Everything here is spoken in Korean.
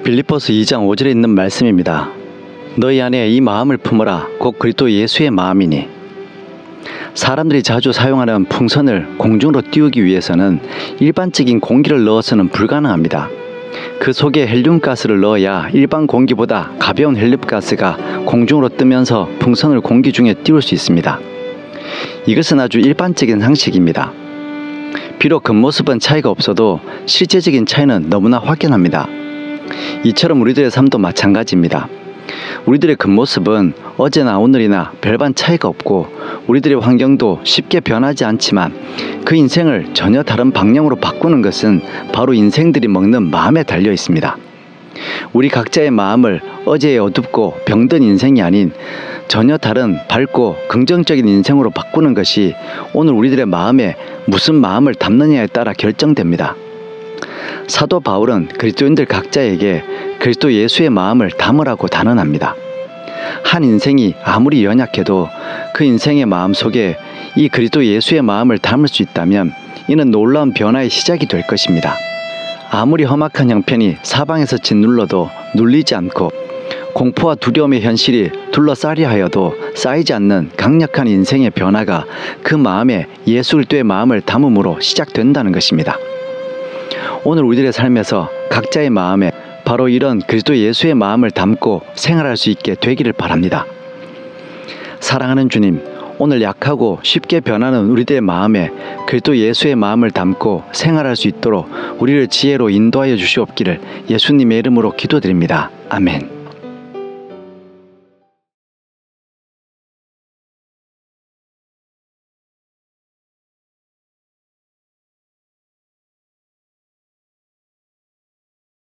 빌립보서 2장 5절에 있는 말씀입니다. 너희 안에 이 마음을 품어라. 곧 그리스도 예수의 마음이니. 사람들이 자주 사용하는 풍선을 공중으로 띄우기 위해서는 일반적인 공기를 넣어서는 불가능합니다. 그 속에 헬륨가스를 넣어야 일반 공기보다 가벼운 헬륨가스가 공중으로 뜨면서 풍선을 공기 중에 띄울 수 있습니다. 이것은 아주 일반적인 상식입니다. 비록 겉모습은 차이가 없어도 실제적인 차이는 너무나 확연합니다. 이처럼 우리들의 삶도 마찬가지입니다. 우리들의 겉모습은 어제나 오늘이나 별반 차이가 없고 우리들의 환경도 쉽게 변하지 않지만 그 인생을 전혀 다른 방향으로 바꾸는 것은 바로 인생들이 먹는 마음에 달려 있습니다. 우리 각자의 마음을 어제의 어둡고 병든 인생이 아닌 전혀 다른 밝고 긍정적인 인생으로 바꾸는 것이 오늘 우리들의 마음에 무슨 마음을 담느냐에 따라 결정됩니다. 사도 바울은 그리스도인들 각자에게 그리스도 예수의 마음을 담으라고 단언합니다. 한 인생이 아무리 연약해도 그 인생의 마음 속에 이 그리스도 예수의 마음을 담을 수 있다면 이는 놀라운 변화의 시작이 될 것입니다. 아무리 험악한 형편이 사방에서 짓눌러도 눌리지 않고 공포와 두려움의 현실이 둘러싸려 하여도 쌓이지 않는 강력한 인생의 변화가 그 마음에 예수 그리스도의 마음을 담음으로 시작된다는 것입니다. 오늘 우리들의 삶에서 각자의 마음에 바로 이런 그리스도 예수의 마음을 담고 생활할 수 있게 되기를 바랍니다. 사랑하는 주님, 오늘 약하고 쉽게 변하는 우리들의 마음에 그리스도 예수의 마음을 담고 생활할 수 있도록 우리를 지혜로 인도하여 주시옵기를 예수님의 이름으로 기도드립니다. 아멘.